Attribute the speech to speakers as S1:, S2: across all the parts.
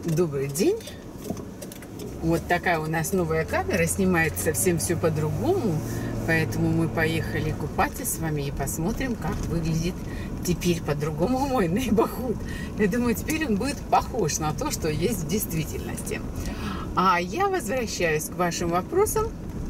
S1: Добрый день. Вот такая у нас новая камера, снимает совсем все по-другому, поэтому мы поехали купаться с вами и посмотрим, как выглядит теперь по-другому мой нейбохуд. Я думаю, теперь он будет похож на то, что есть в действительности. А я возвращаюсь к вашим вопросам.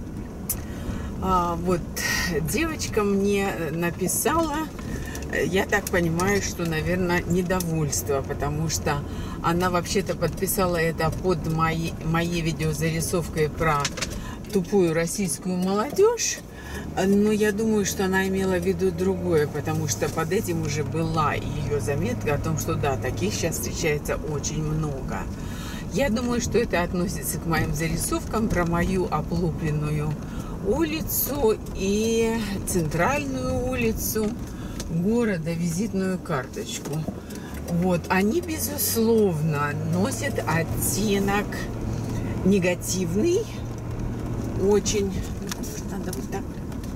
S1: Вот девочка мне написала, я так понимаю, что, наверное, недовольство, потому что она вообще-то подписала это под моей видеозарисовкой про тупую российскую молодежь. Но я думаю, что она имела в виду другое, потому что под этим уже была ее заметка о том, что да, таких сейчас встречается очень много. Я думаю, что это относится к моим зарисовкам про мою облупленную улицу и центральную улицу города, визитную карточку. Вот, они, безусловно, носят оттенок негативный, очень, надо вот так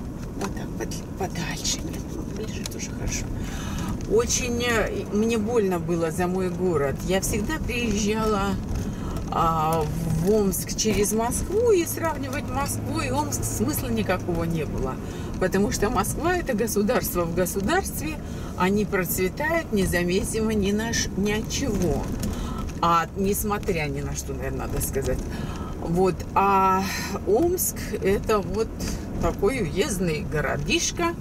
S1: подальше, нет, ближе тоже хорошо. Очень мне больно было за мой город. Я всегда приезжала в Омск через Москву, и сравнивать Москву и Омск смысла никакого не было. Потому что Москва – это государство в государстве, они процветают независимо ни от чего. Несмотря ни на что, наверное, надо сказать. Вот. А Омск – это вот такой уездный городишко,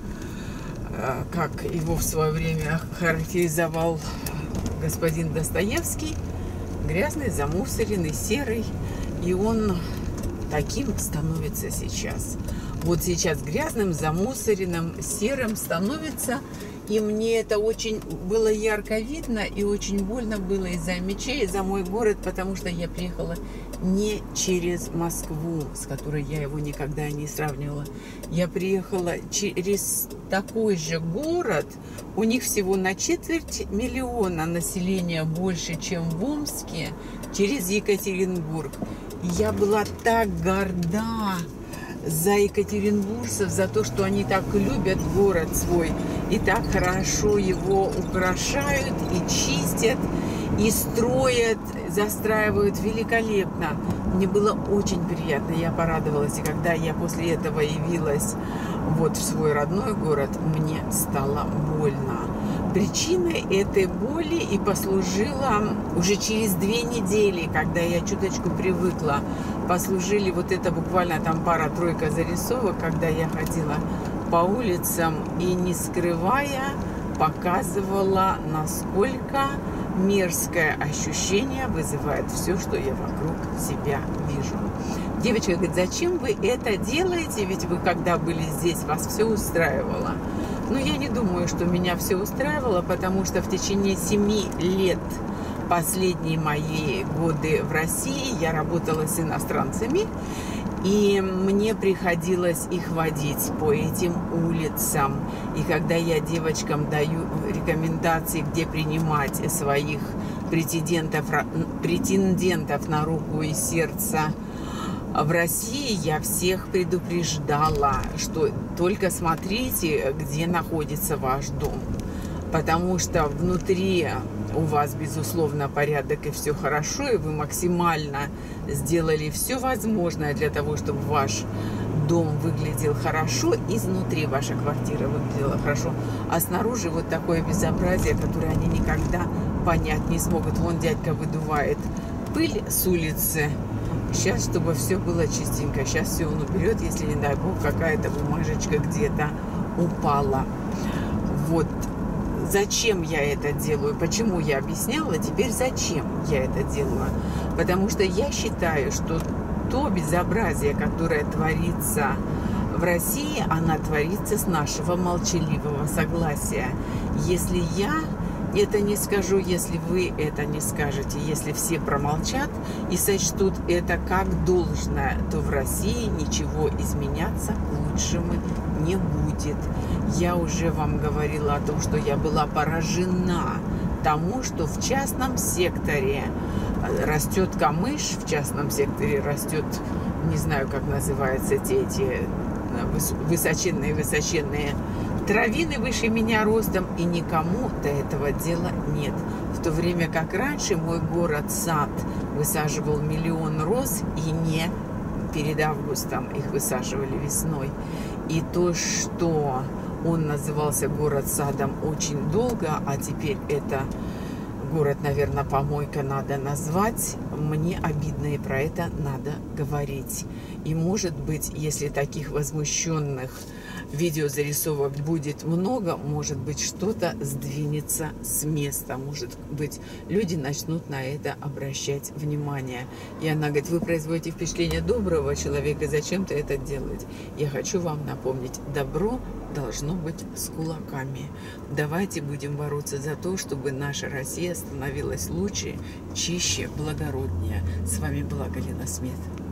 S1: как его в свое время характеризовал господин Достоевский. Грязный, замусоренный, серый. И он таким становится сейчас. Вот сейчас грязным, замусоренным, серым становится. И мне это очень было ярко видно. И очень больно было из-за мечей, за мой город. Потому что я приехала не через Москву, с которой я его никогда не сравнивала. Я приехала через такой же город. У них всего на 250 000 населения больше, чем в Омске, через Екатеринбург. И я была так горда за екатеринбуржцев, за то, что они так любят город свой и так хорошо его украшают и чистят, и строят, застраивают великолепно. Мне было очень приятно, я порадовалась. И когда я после этого явилась вот в свой родной город, мне стало больно. Причиной этой боли и послужила уже через 2 недели, когда я чуточку привыкла, послужили вот это буквально там пара-тройка зарисовок, когда я ходила по улицам и, не скрывая, показывала, насколько мерзкое ощущение вызывает все, что я вокруг себя вижу. Девочка говорит: зачем вы это делаете? Ведь вы, когда были здесь, вас все устраивало. Но я не думаю, что меня все устраивало, потому что в течение 7 лет, последние мои годы в России, я работала с иностранцами, и мне приходилось их водить по этим улицам. И когда я девочкам даю рекомендации, где принимать своих претендентов на руку и сердце в России, я всех предупреждала, что только смотрите, где находится ваш дом. Потому что внутри у вас, безусловно, порядок и все хорошо, и вы максимально сделали все возможное для того, чтобы ваш дом выглядел хорошо, изнутри ваша квартира выглядела хорошо, а снаружи вот такое безобразие, которое они никогда понять не смогут. Вон дядька выдувает пыль с улицы. Сейчас, чтобы все было чистенько, сейчас все он уберет, если, не дай бог, какая-то бумажечка где-то упала. Вот. Зачем я это делаю? Почему я объясняла? Теперь зачем я это делаю? Потому что я считаю, что то безобразие, которое творится в России, оно творится с нашего молчаливого согласия. Если я это не скажу, если вы это не скажете, если все промолчат и сочтут это как должное, то в России ничего изменяться к лучшему не будет. Я уже вам говорила о том, что я была поражена тому, что в частном секторе растет камыш, в частном секторе растет, не знаю, как называются эти высоченные травины выше меня ростом, и никому до этого дела нет. В то время как раньше мой город-сад высаживал 1 000 000 роз, и не перед августом их высаживали весной. И то, что он назывался город-садом очень долго, а теперь это город, наверное, помойка надо назвать, мне обидно, и про это надо говорить. И может быть, если таких возмущенных видеозарисовок будет много, может быть, что-то сдвинется с места. Может быть, люди начнут на это обращать внимание. И она говорит: вы производите впечатление доброго человека, зачем-то это делать. Я хочу вам напомнить, добро должно быть с кулаками. Давайте будем бороться за то, чтобы наша Россия становилась лучше, чище, благороднее. С вами была Галина Смит.